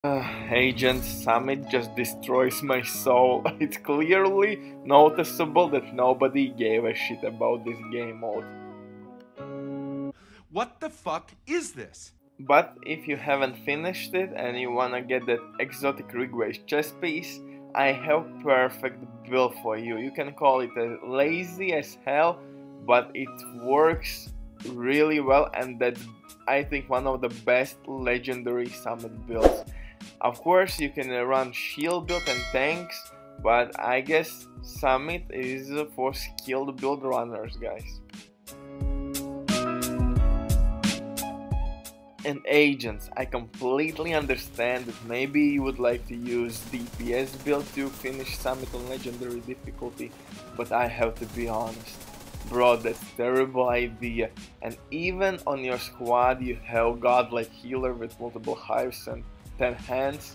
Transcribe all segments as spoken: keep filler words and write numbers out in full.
Uh, Agent Summit just destroys my soul. It's clearly noticeable that nobody gave a shit about this game mode. What the fuck is this? But if you haven't finished it and you wanna get that exotic Rigways chess piece, I have perfect build for you. You can call it as lazy as hell, but it works really well, and that's, I think, one of the best legendary summit builds. Of course, you can run shield build and tanks, but I guess summit is for skilled build runners, guys. And agents, I completely understand that maybe you would like to use D P S build to finish summit on legendary difficulty, but I have to be honest. Bro, that's terrible idea. And even on your squad you have godlike healer with multiple hives and ten hands,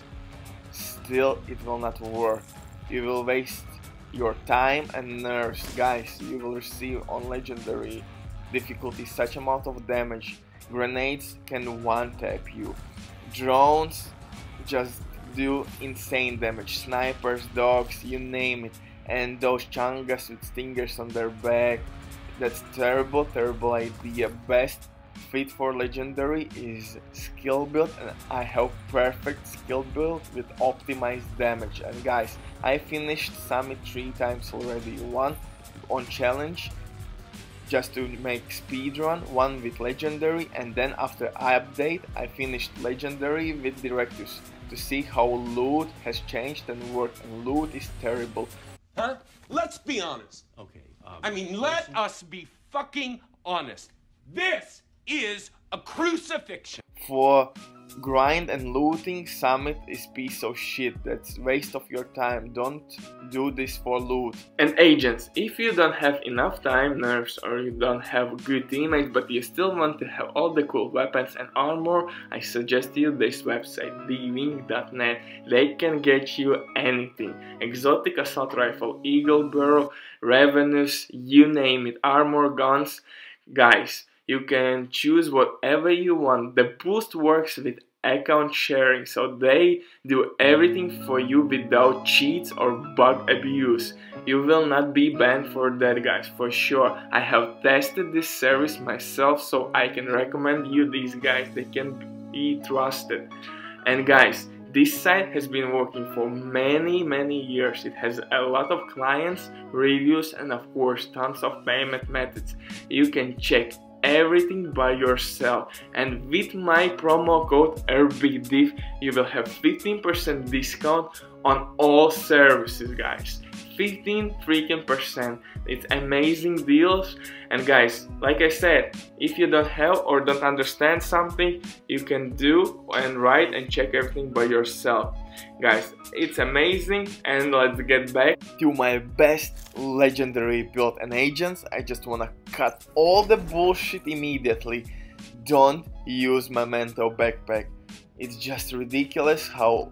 still it will not work. You will waste your time and nerves. Guys, you will receive on legendary difficulty such amount of damage. Grenades can one tap you. Drones just do insane damage. Snipers, dogs, you name it. And those changas with stingers on their back. That's terrible, terrible idea. Best fit for legendary is skill build, and I have perfect skill build with optimized damage. And guys, I finished summit three times already. One on challenge, just to make speedrun, one with legendary, and then after update I finished legendary with directives to see how loot has changed and worked, and loot is terrible. Huh? Let's be honest. Okay. Um, I mean, let us be fucking honest. This is a crucifixion. For grind and looting, summit is piece of shit. That's waste of your time. Don't do this for loot. And agents, if you don't have enough time, nerves, or you don't have good teammates but you still want to have all the cool weapons and armor, I suggest you this website, d wing dot net. They can get you anything. Exotic assault rifle, eagle barrel, revenues, you name it, armor, guns. Guys, you can choose whatever you want. The boost works with account sharing, so they do everything for you without cheats or bug abuse. You will not be banned for that, guys, for sure. I have tested this service myself, so I can recommend you these guys. They can be trusted. And guys, this site has been working for many many years. It has a lot of clients, reviews, and of course tons of payment methods. You can check everything by yourself, and with my promo code R B D I F you will have fifteen percent discount on all services, guys. fifteen freaking percent. It's amazing deals. And guys, like I said, if you don't have or don't understand something, you can do and write and check everything by yourself. Guys, it's amazing. And let's get back to my best legendary build. And agents, I just wanna cut all the bullshit immediately. Don't use Memento backpack. It's just ridiculous how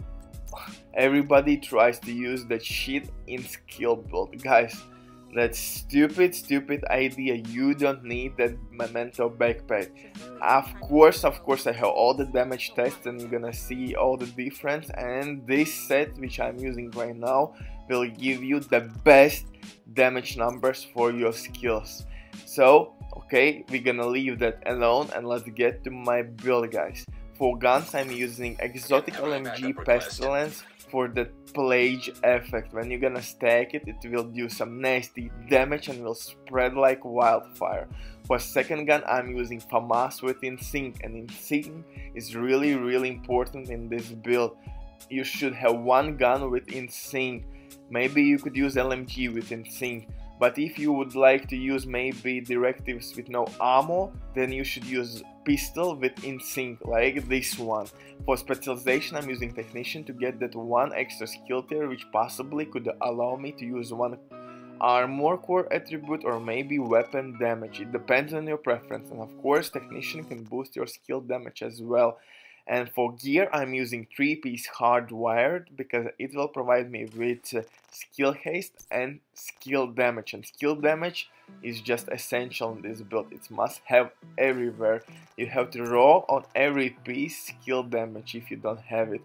everybody tries to use that shit in skill build. Guys, that's stupid stupid idea. You don't need that Memento backpack. Of course, of course I have all the damage tests and you're gonna see all the difference, and this set which I'm using right now will give you the best damage numbers for your skills. So okay, we're gonna leave that alone and let's get to my build, guys. For guns I'm using exotic L M G Pestilence for the plague effect. When you're gonna stack it, it will do some nasty damage and will spread like wildfire. For second gun I'm using FAMAS with Insync, and Insync is really really important in this build. You should have one gun with Insync. Maybe you could use L M G with Insync. But if you would like to use maybe directives with no ammo, then you should use pistol with Insync, like this one. For specialization I'm using Technician to get that one extra skill tier, which possibly could allow me to use one armor core attribute or maybe weapon damage. It depends on your preference, and of course Technician can boost your skill damage as well. And for gear I'm using three piece hardwired because it will provide me with uh, skill haste and skill damage, and skill damage is just essential in this build. It's must have everywhere. You have to roll on every piece skill damage if you don't have it.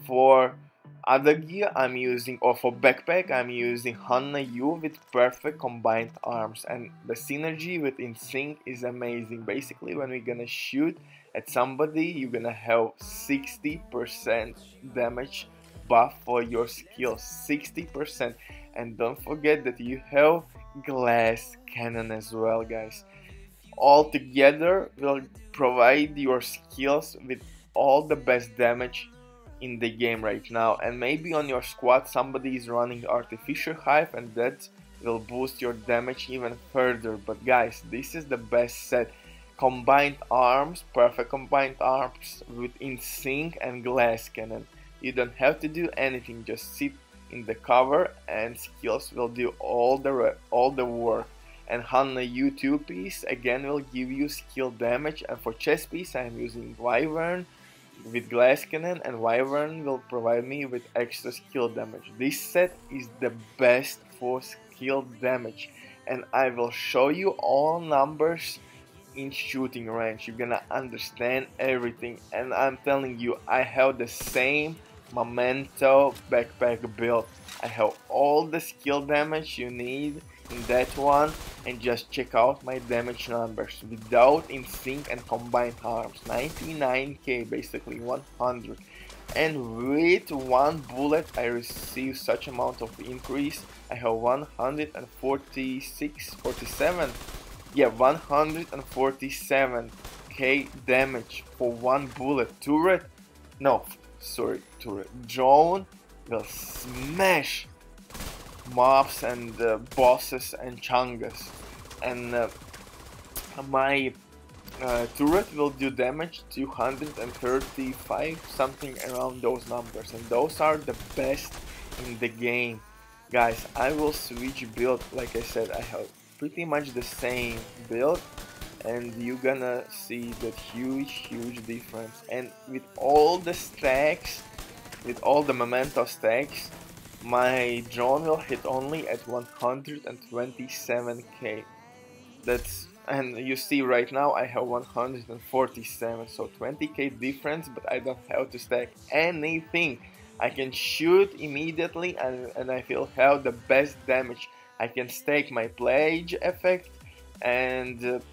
For other gear I'm using, or for backpack I'm using Hanna U with perfect combined arms, and the synergy with InSync is amazing. Basically when we're gonna shoot at somebody you're gonna have sixty percent damage buff for your skills, sixty percent. And don't forget that you have glass cannon as well, guys. All together will provide your skills with all the best damage in the game right now. And maybe on your squad somebody is running artificial hive, and that will boost your damage even further. But guys, this is the best set. Combined arms, perfect combined arms with InSync and glass cannon. You don't have to do anything, just sit in the cover and skills will do all the all the work. And Hanna U two piece again will give you skill damage, and for chest piece I am using Wyvern with glass cannon, and Wyvern will provide me with extra skill damage. This set is the best for skill damage, and I will show you all numbers in shooting range. You're gonna understand everything, and I'm telling you, I have the same Memento backpack build. I have all the skill damage you need in that one, and just check out my damage numbers without InSync and combined arms. ninety-nine K, basically one hundred, and with one bullet I receive such amount of increase. I have one hundred forty-six, forty-seven, yeah, one hundred forty-seven K damage for one bullet. Turret, no, sorry, turret, drone will smash mobs and uh, bosses and chungas, and uh, my uh, turret will do damage two hundred thirty-five, something around those numbers, and those are the best in the game. Guys, I will switch build. Like I said, I have pretty much the same build, and you're gonna see that huge huge difference. And with all the stacks, with all the Memento stacks, my drone will hit only at one hundred twenty-seven K. That's, and you see right now I have one hundred forty-seven, so twenty K difference, but I don't have to stack anything. I can shoot immediately, and, and I will have the best damage. I can stack my Plague effect, and uh,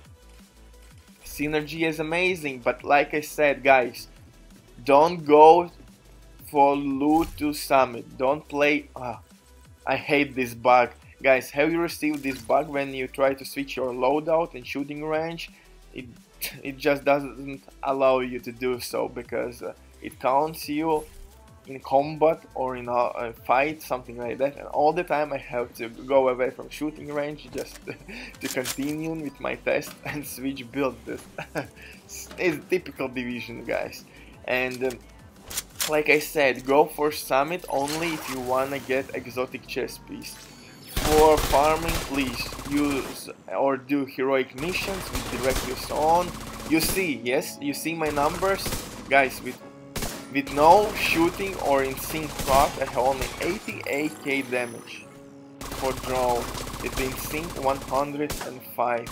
synergy is amazing. But like I said, guys, don't go for loot to summit. Don't play. Ah, I hate this bug. Guys, have you received this bug when you try to switch your loadout in shooting range? It, it just doesn't allow you to do so, because uh, it counts you in combat or in a, a fight, something like that, and all the time I have to go away from shooting range just to continue with my test and switch build. This it's typical Division, guys. And um, like I said, go for summit only if you wanna get exotic chest piece. For farming, please use or do heroic missions with directives on. You see, yes, you see my numbers, guys. With with no shooting or InSync proc, I have only eighty-eight K damage for drone. With InSync one hundred five.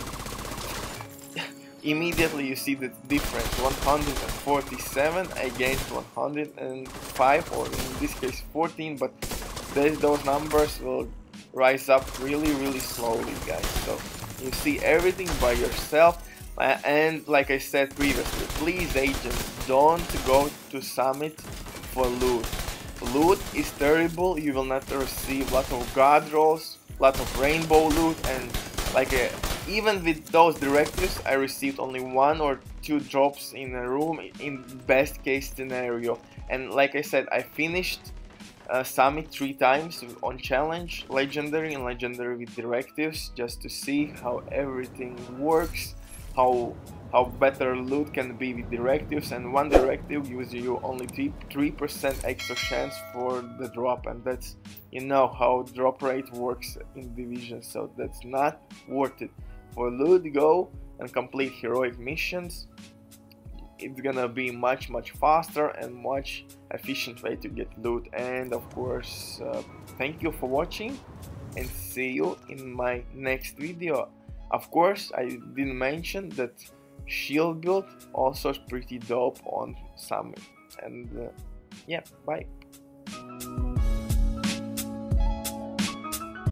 Immediately you see the difference, one hundred forty-seven against one hundred five, or in this case fourteen, but those numbers will rise up really really slowly, guys. So you see everything by yourself. Uh, and like I said previously, please agents, don't go to summit for loot. Loot is terrible. You will not receive a lot of god rolls, lot of rainbow loot, and like a, even with those directives I received only one or two drops in a room in best case scenario. And like I said, I finished uh, summit three times on challenge, legendary and legendary with directives, just to see how everything works, how how better loot can be with directives. And one directive gives you only three percent extra chance for the drop, and that's, you know how drop rate works in Division, so that's not worth it. For loot, go and complete heroic missions. It's gonna be much much faster and much efficient way to get loot. And of course, uh, thank you for watching, and see you in my next video. Of course, I didn't mention that shield build also is pretty dope on summit, and uh, Yeah, bye.